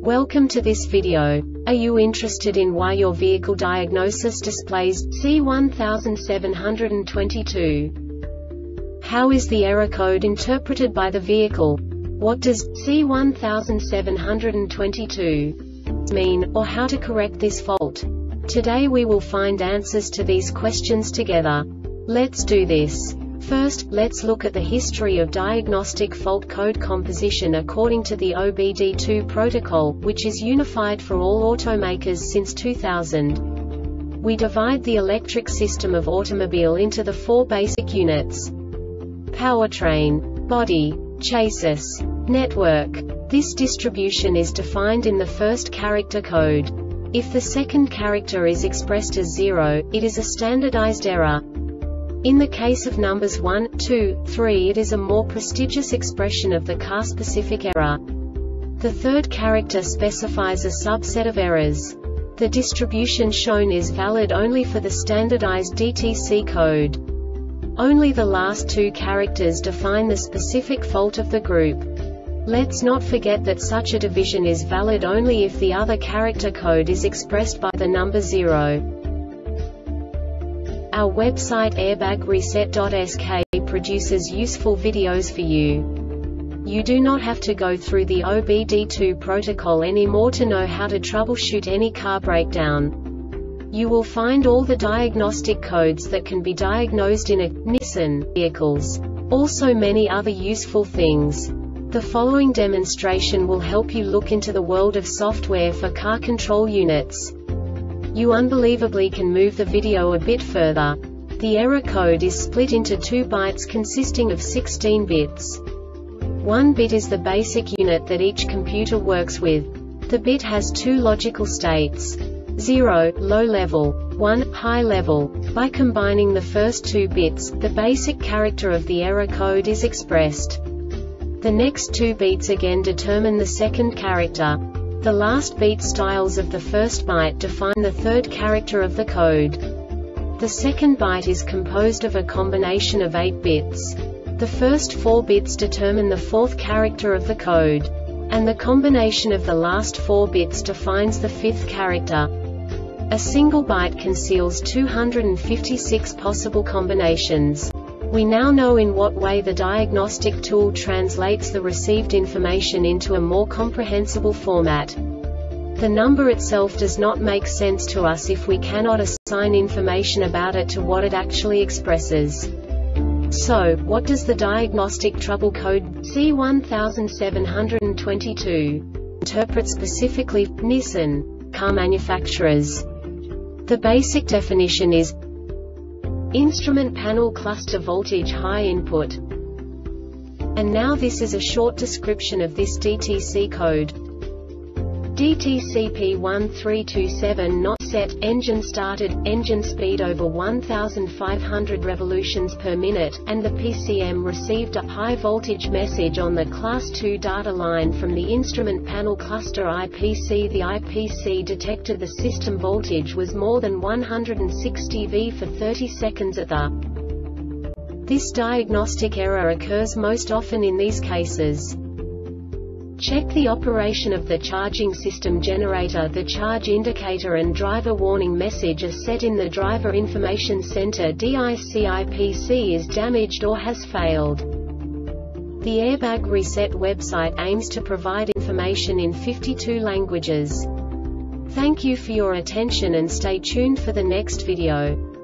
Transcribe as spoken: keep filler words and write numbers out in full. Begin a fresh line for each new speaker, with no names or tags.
Welcome to this video. Are you interested in why your vehicle diagnosis displays C one seven two two? How is the error code interpreted by the vehicle? What does C one seven two two mean, or how to correct this fault? Today we will find answers to these questions together. Let's do this. First, let's look at the history of diagnostic fault code composition according to the O B D two protocol, which is unified for all automakers since two thousand. We divide the electric system of automobile into the four basic units: powertrain, body, chassis, network. This distribution is defined in the first character code. If the second character is expressed as zero, it is a standardized error. In the case of numbers one, two, three, it is a more prestigious expression of the car-specific error. The third character specifies a subset of errors. The distribution shown is valid only for the standardized D T C code. Only the last two characters define the specific fault of the group. Let's not forget that such a division is valid only if the other character code is expressed by the number zero. Our website airbag reset dot S K produces useful videos for you. You do not have to go through the O B D two protocol anymore to know how to troubleshoot any car breakdown. You will find all the diagnostic codes that can be diagnosed in a Nissan vehicles. Also many other useful things. The following demonstration will help you look into the world of software for car control units. You unbelievably can move the video a bit further. The error code is split into two bytes consisting of sixteen bits. One bit is the basic unit that each computer works with. The bit has two logical states: zero, low level, one, high level. By combining the first two bits, the basic character of the error code is expressed. The next two bits again determine the second character. The last beat styles of the first byte define the third character of the code. The second byte is composed of a combination of eight bits. The first four bits determine the fourth character of the code. And the combination of the last four bits defines the fifth character. A single byte conceals two hundred fifty-six possible combinations. We now know in what way the diagnostic tool translates the received information into a more comprehensible format. The number itself does not make sense to us if we cannot assign information about it to what it actually expresses. So, what does the diagnostic trouble code C one seven two two interpret specifically for Nissan car manufacturers? The basic definition is instrument panel cluster voltage high input. And now this is a short description of this D T C code. D T C P one three two seven not set, engine started, engine speed over one thousand five hundred revolutions per minute, and the P C M received a high voltage message on the class two data line from the instrument panel cluster I P C. The I P C detected the system voltage was more than one hundred sixty volts for thirty seconds at the. This diagnostic error occurs most often in these cases. Check the operation of the charging system generator. The charge indicator and driver warning message are set in the Driver Information Center. D I C I P C is damaged or has failed. The Airbag Reset website aims to provide information in fifty-two languages. Thank you for your attention and stay tuned for the next video.